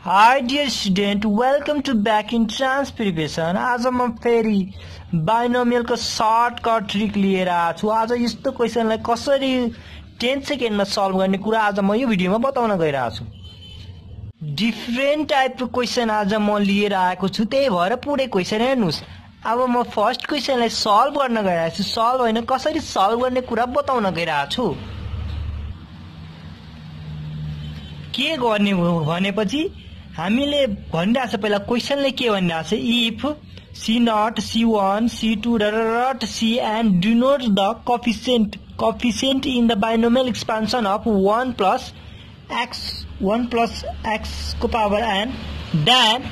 Hi dear student, welcome to back in transcription. आज म फेरि बाइनोमियल को सर्टकट ट्रिक लिएर आएको छु। आज यस्तो क्वेशनलाई कसरी 10 सेकेन्डमा सल्भ गर्ने कुरा आज म यो भिडियोमा बताउन गइरहेको छु। डिफरेन्ट टाइपको क्वेशन आज म लिएर आएको छु, त्यही भएर पुरै क्वेशन हेर्नुस्। अब म फर्स्ट क्वेशनलाई सल्भ गर्न गइरहेको छु। सल्भ हैन कसरी सल्भ गर्ने कुरा बताउन गइरहेको छु। के गर्ने हो भनेपछि हामीले भनिरहेछ पहिला क्वेशनले के भनिरहेछ, if C0 C1 C2 dot C and denote the coefficient in the binomial expansion of 1 plus x को power n, then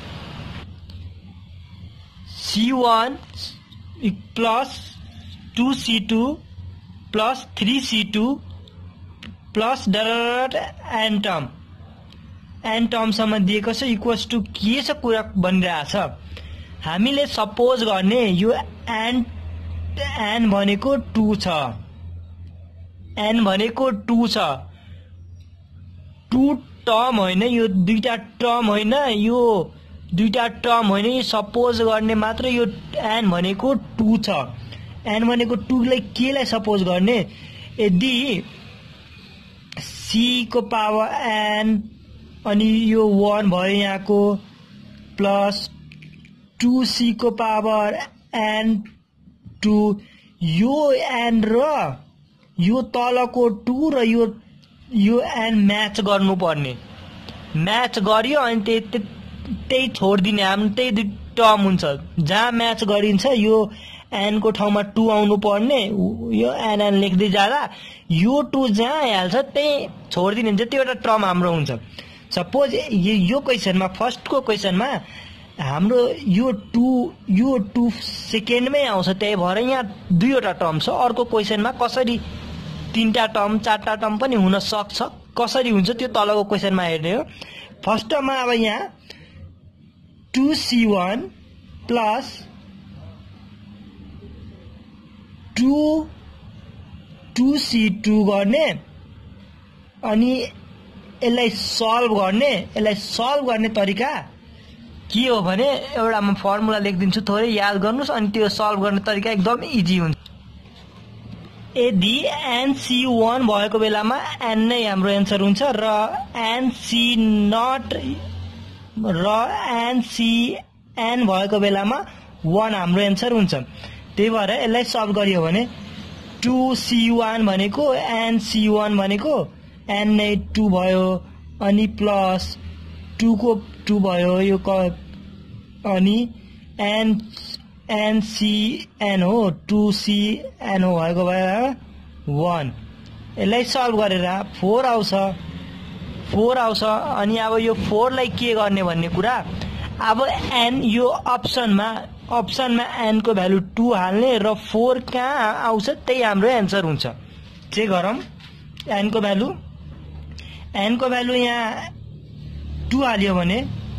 C1 plus 2C2 plus 3C2 plus dot n term सम्म दिएको छ इक्वल्स टु के छ कुरा बनिरहेछ। हामीले suppose गर्ने यो n भनेको 2 छ, n भनेको 2 छ, 2 टर्म होइन, यो दुईटा टर्म होइन, यो दुईटा टर्म होइन, यो सपोज गर्ने मात्र। यो n भनेको 2 छ, n भनेको 2 लाई केलाई सपोज गर्ने, यदि c को पावर n अनि यो 1 भयो यहाँको प्लस 2c को पावर n 2, यो n र यो तलको 2 र यो n म्याच गर्नुपर्ने, म्याच गर्यो अनि त्यही छोड्दिने। हाम्रो त्यही दुई टर्म हुन्छ, जहाँ म्याच गरिन्छ यो n को ठाउँमा 2 आउनु पर्ने, यो n लेख्दै जाँदा यो 2 जहाँ आइहाल्छ त्यही छोड्दिने, जतिवटा टर्म हाम्रो हुन्छ। सपोज यो क्वेशनमा फर्स्टको क्वेशनमा हाम्रो यो 2 सेकेन्डमै आउँछ, त्यही भएर यहाँ दुईवटा टर्म छ। अर्को क्वेशनमा कसरी तीनटा टर्म चारटा टर्म पनि हुन सक्छ, कसरी हुन्छ त्यो तलको क्वेशनमा हेर्ने हो। फर्स्टमा अब यहाँ 2C1 प्लस 2C2 गर्ने अनि यसलाई सल्भ गर्ने तरिका के हो भने एउटा म फर्मुला लेखिदिन्छु, थोरै याद गर्नुस् अनि त्यो सल्भ गर्ने तरिका एकदम इजी हुन्छ। यदि nc1 भएको बेलामा n नै हाम्रो एन्सर हुन्छ र nc0 र ncn भएको बेलामा 1 हाम्रो एन्सर हुन्छ। त्यही भएर यसलाई सल्भ गरियो भने 2c1 भनेको nc1 भनेको n नै 2 भयो अनि प्लस 2 को 2 भयो यो अनि ncn हो 2cn हो भएको भएर 1। यसलाई सल्भ गरेर 4 आउँछ अनि अब यो 4 लाई के गर्ने भन्ने कुरा। अब n यो अप्सनमा n को भ्यालु 2 हाल्ने र 4 कहाँ आउँछ त्यही हाम्रो एन्सर हुन्छ। चेक गरौँ, n को भ्यालु यहाँ 2 हाल्यो भने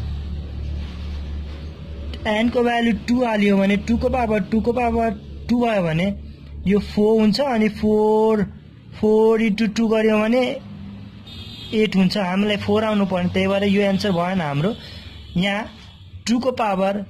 n को भ्यालु 2 हाल्यो भने 2 को पावर 2 भयो भने यो 4 हुन्छ अनि 4 into 2 गर्यो भने 8 हुन्छ। हामीलाई 4 आउनु पर्ने, त्यही भएर यो एन्सर भएन हाम्रो। यहाँ 2 को पावर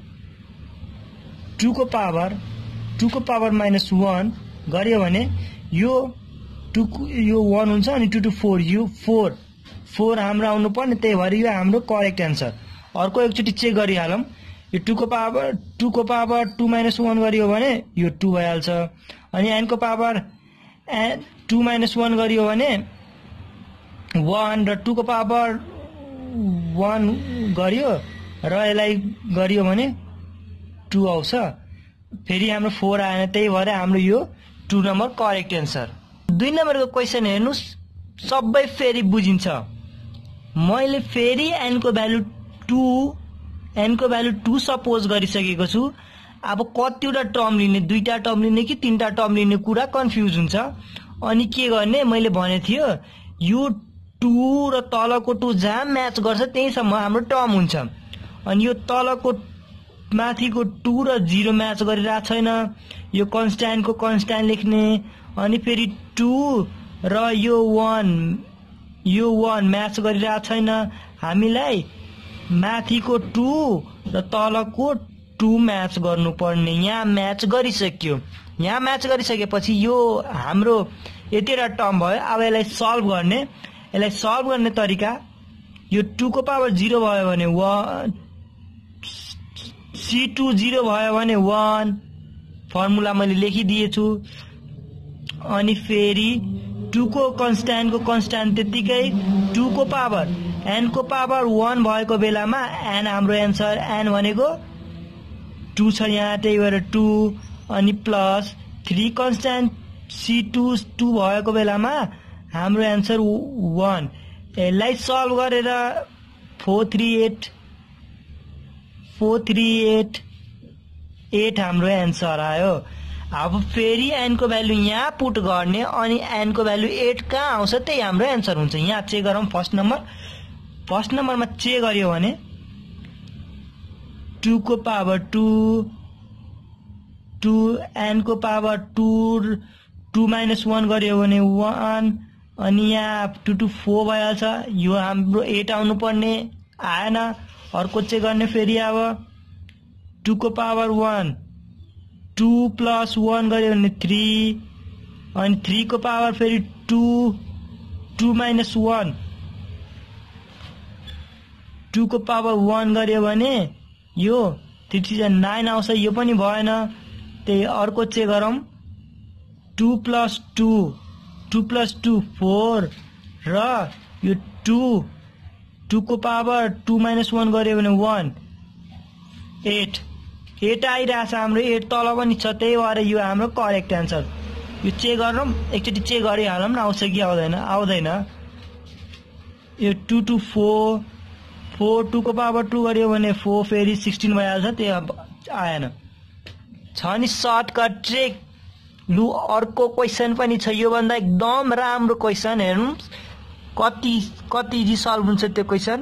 -1 गर्यो भने यो 1 हुन्छ अनि 2 to 4 यो 4 हाम्रो आउनु पर्ने, त्यही भएर यो हाम्रो करेक्ट एन्सर। अर्को एकचोटि चेक गरिहालौँ, यो 2 को पावर 2 -1 गरियो भने यो 2 भइहाल्छ अनि n को पावर 2 -1 गरियो भने 1 र 2 को पावर 1 गरियो र यसलाई गरियो भने 2 आउँछ। फेरि हाम्रो 4 आएन, त्यही भएर हाम्रो यो 2 नम्बर करेक्ट एन्सर। 2 नम्बरको क्वेशन हेर्नुस्, सबै फेरि बुझिन्छ। मैले फेरि n को भ्यालु 2 सपोज गरिसकेको छु। अब कतिवटा टर्म लिने, दुईटा टर्म लिने कि तीनटा टर्म लिने कुरा कन्फ्युज हुन्छ। अनि के गर्ने मैले भने थियो, यो 2 र तलको 2 जहाँ म्याच गर्छ त्यहीसम्म हाम्रो टर्म हुन्छ। अनि यो तलको माथिको 2 र 0 म्याच गरिरहेको छैन, यो कन्स्ट्यान्टको कन्स्ट्यान्ट लेख्ने अनि फेरि 2 र यो 1 म्याच गरिरहेको छैन। हामीलाई माथिको 2 र तलको 2 म्याच गर्नुपर्ने। यहाँ म्याच गरिसक्यो। यहाँ म्याच गरिसकेपछि यो हाम्रो यतिवटा टर्म भयो। अब यसलाई सल्भ गर्ने। यसलाई सल्भ गर्ने तरिका यो 2 को पावर 0 भयो भने 1 C2 0 भयो भने 1 फर्मुला मैले लेखिदिएछु। अनि फेरि 2 को कन्स्ट्यान्ट त्यतिकै 2 को पावर n को पावर 1 भएको बेलामा n हाम्रो एन्सर n भनेको 2 छ यहाँ, त्यही भएर 2 अनि प्लस 3 कन्स्ट्यान्ट C2 2 भएको बेलामा हाम्रो एन्सर 1। यसलाई सल्भ गरेर 438 हाम्रो एन्सर आयो। अब फेरि n को भ्यालु यहाँ पुट गर्ने अनि n को भ्यालु 8 कहाँ आउँछ त्यही हाम्रो एन्सर हुन्छ। यहाँ चेक गरौँ। फर्स्ट नम्बरमा चेक गर्यो भने 2 को पावर 2 n को पावर 2 माइनस 1 गर्यो भने 1 अनि यहाँ 2 to 4 भइहाल्छ। यो हाम्रो 8 आउनु पर्ने आएन। अर्को चेक गर्ने फेरि अब 2 को पावर 1 2 प्लस 1 गर्यो भने 3 अनि 3 को पावर फेरि 2 माइनस 1 2 को पावर 1 गर्यो भने यो 3 9 आउँछ। यो पनि भएन। त्यही अर्को चेक गरौँ। 2 प्लस 2 4 र यो 2 को पावर 2 माइनस 1 गर्यो भने 1 8 आइरहेछ। हाम्रो 8 तल पनि छ, त्यही भएर यो हाम्रो करेक्ट एन्सर। यो चेक गरौँ। एकचोटि चेक गरिहालौँ न आउँछ कि आउँदैन। यो 2 to 4 2 को पावर 2 गर्यो भने 4 फेरि 16 भइहाल्छ। त्यो आएन। छ नि सर्टकट ट्रिक। लु अर्को क्वेसन पनि छ। योभन्दा एकदम राम्रो क्वेसन। हेर्नु कति इजी सल्भ हुन्छ त्यो क्वेसन।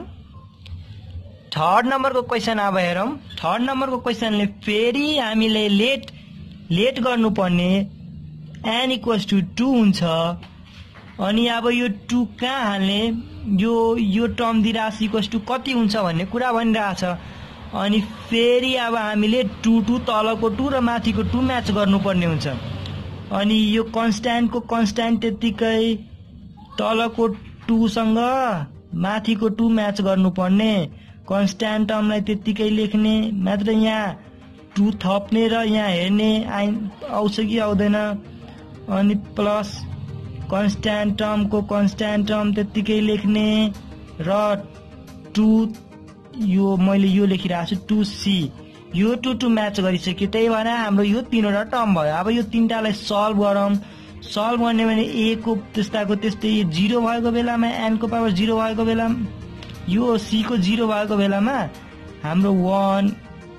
थर्ड नम्बरको क्वेसन अब हेरौँ। थर्ड नम्बरको क्वेसनले फेरि हामीले लेट गर्नुपर्ने n इक्वल्स टु 2 हुन्छ। अनि अब यो 2 कहाँ हाल्ने, यो टर्म दिइरहेछ इक्वल्स टु कति हुन्छ भन्ने कुरा भनिरहेछ। अनि फेरि अब हामीले 2 तलको 2 र माथिको 2 म्याच गर्नुपर्ने हुन्छ। अनि यो कन्स्ट्यान्टको कन्स्ट्यान्ट त्यतिकै तलको 2 सँग माथिको 2 म्याच गर्नुपर्ने। कन्स्ट्यान्ट टर्मलाई त्यतिकै लेख्ने मात्र। यहाँ 2 थप्ने र यहाँ हेर्ने आउँछ कि आउँदैन। अनि प्लस कन्स्ट्यान्ट टर्मको कन्स्ट्यान्ट टर्म त्यतिकै लेख्ने र 2 यो मैले यो लेखिरहेको छु 2c। यो 2 म्याच गरिसक्यो। त्यही भएर हाम्रो यो 3वटा टर्म भयो। अब यो 3टालाई सल्भ गरौँ। सल्भ गर्ने भने a को त्यस्ताको त्यस्तै 0 भएको बेलामा n को पावर 0 भएको बेलामा यो c को 0 भएको बेलामा हाम्रो 1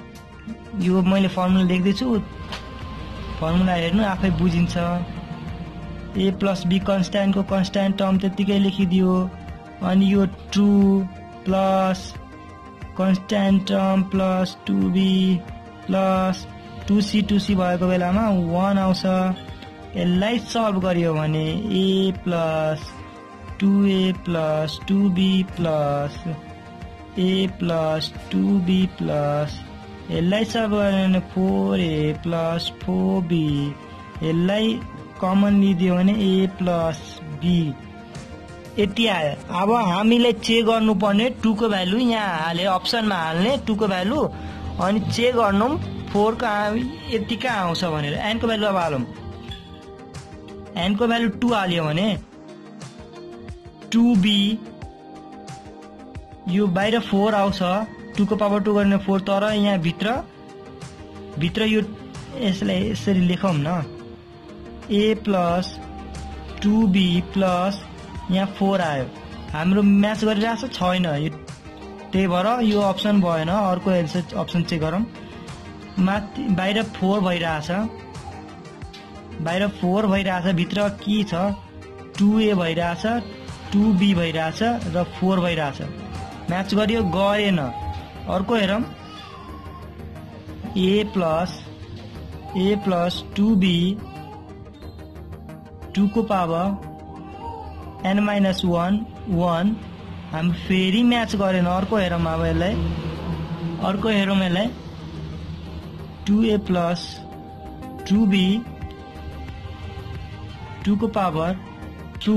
यो मैले फर्मुला लेख्दैछु। फर्मुला हेर्नु आफै बुझिन्छ। a प्लस b कन्स्ट्यान्टको कन्स्ट्यान्ट टर्म त्यतिकै लेखिदियो। अनि यो 2 plus constant term plus 2b plus 2c भएको बेलामा 1 आउँछ। यसलाई सल्भ गरियो भने a plus 2a plus 2b plus a plus 2b plus यसलाई सल्भ गर्यो भने 4a प्लस 4b। यसलाई कमन लिदियो भने a प्लस b। यति आयो। अब हामीले चेक गर्नुपर्ने 2 को भ्यालु यहाँ हाले अप्सनमा हाल्ने 2 को भ्यालु अनि चेक गर्नु 4 कहाँ यति कहाँ आउँछ भनेर। n को भ्यालु अब हालौँ। n को भ्यालु 2 हाल्यो भने 2b यो बाहिर 4 आउँछ। 2 को पावर 2 गर्ने 4 तर यहाँ भित्र यो यसलाई यसरी लेखौँ न। a प्लस 2b प्लस यहाँ 4 आयो। हाम्रो म्याच गरिरहेछ छैन। त्यही भएर यो अप्सन भएन। अर्को एन्सर अप्सन चेक गरौँ। बाहिर 4 भइरहेछ। भित्र के छ 2a भइरहेछ 2b भइरहेछ र 4 भइरहेछ। म्याच गरियो गरेन। अर्को हेरौँ। a प्लस 2b 2 को पावर n-1 1 हामी फेरि म्याच गरेन अर्को हेरौँ अब यसलाई अर्को हेरौँ यसलाई 2a plus 2b 2 को पावर 2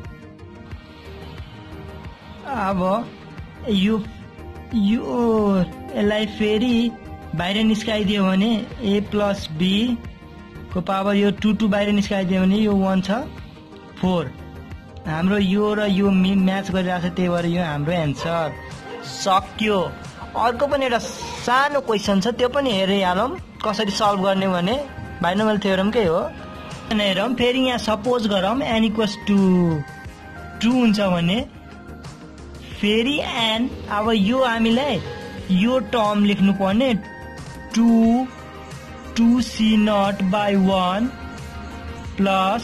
अब यो यसलाई फेरि बाहिर निस्काइदियो भने a plus b को पावर यो 2 बाहिर निस्काइदियो भने यो 1 छ 4 हाम्रो यो र यो म्याच गरिरहेको छ त्यही भएर यो हाम्रो एन्सर सक्यो। अर्को पनि एउटा सानो क्वेसन छ त्यो पनि हेरिहालौँ कसरी सल्भ गर्ने भने बाइनोमियल थ्योरमकै हो। हेरौँ फेरि यहाँ सपोज गरौँ n इक्वल्स टु 2 हुन्छ भने फेरि n अब यो हामीलाई यो टर्म लेख्नु पर्ने 2c0 by 1 plus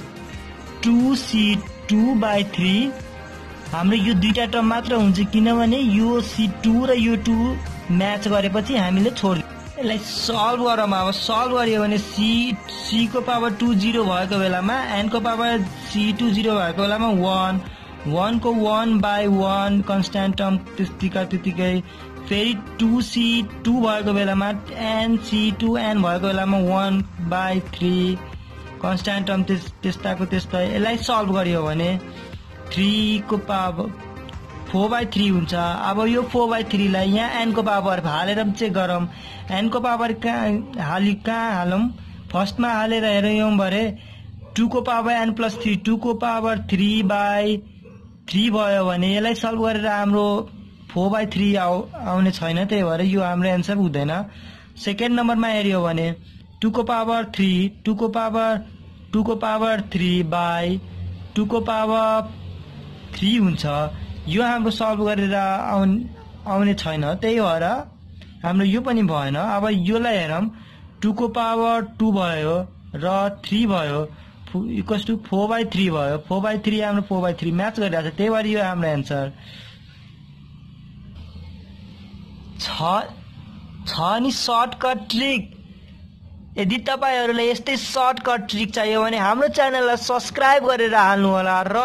2c2/3 हाम्रो यो दुईटा टर्म मात्र हुन्छ किनभने यो c2 र यो 2 म्याच गरेपछि हामीले छोड्दियौ। यसलाई सल्भ गरौँ अब सल्भ गरियो भने c को पावर 2 0 भएको बेलामा n को पावर c2 0 भएको बेलामा 1 को 1/1 कन्स्ट्यान्ट टर्म त्यतिकै फेरि 2c2 भएको बेलामा n c2 n भएको बेलामा 1/3 कन्स्ट्यान्ट टर्म त्यस्ताको त्यस्तै। यसलाई सल्भ गरियो भने 3 को पावर 4/3 हुन्छ। अब यो 4/3 लाई यहाँ n को पावर हालेर चेक गरौँ n को पावर कहाँ हालौँ फर्स्टमा हालेर हेरौँ भरे 2 को पावर n plus 3 2 को पावर 3/3 भयो भने यसलाई सल्भ गरेर हाम्रो 4/3 आउने छैन त्यही भएर यो हाम्रो एन्सर हुँदैन। सेकेन्ड नम्बरमा हेर्यो भने 2 को पावर 3 2 को पावर 3/2 को पावर 3 हुन्छ यो हाम्रो सल्भ गरेर आउने छैन त्यही भएर हाम्रो यो पनि भएन। अब योलाई हेरौँ 2 को पावर 2 भयो र 3 भयो इक्वल्स टु 4/3 भयो 4/3 हाम्रो 4/3 म्याच गरिरहेको छ त्यही भएर यो हाम्रो एन्सर छ नि सर्टकट ट्रिक। यदि तपाईहरुलाई यस्तै सर्टकट ट्रिक चाहियो भने हाम्रो च्यानललाई सब्स्क्राइब गरेर हाल्नु होला र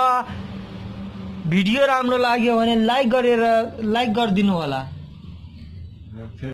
भिडियो राम्रो लाग्यो भने लाइक गरिदिनु होला।